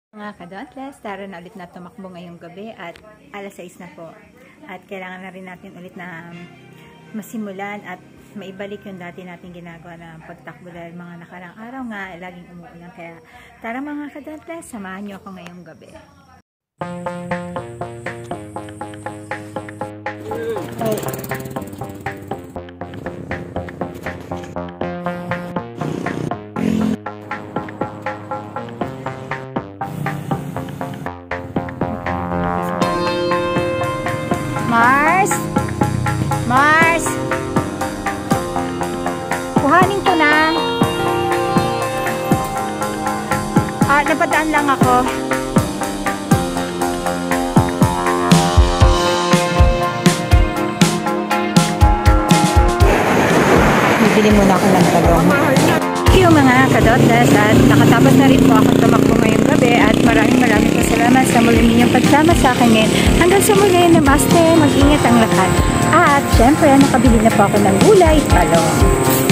Mga ka-Dauntless, tara na ulit na tumakbo ngayong gabi at alas 6 na po. At kailangan na rin natin ulit na masimulan at maibalik yung dati natin ginagawa na pagtakbo dahil mga nakarang araw nga laging umuulan. Kaya tara mga ka-Dauntless, samahan nyo ako ngayong gabi. Mars! Kuhanin ko na. Napadaan lang ako. Bibili muna ako ng talong. Yung mga ka-Dauntless, at nakatapos na rin po ako tumakbo ngayong gabi at maraming po salamat sa muli ninyong pagsama sa akin ngayon. Hanggang sa muli, namaste, mag-ingat ang lahat. At syempre, nakabili na po ako ng gulay, talong.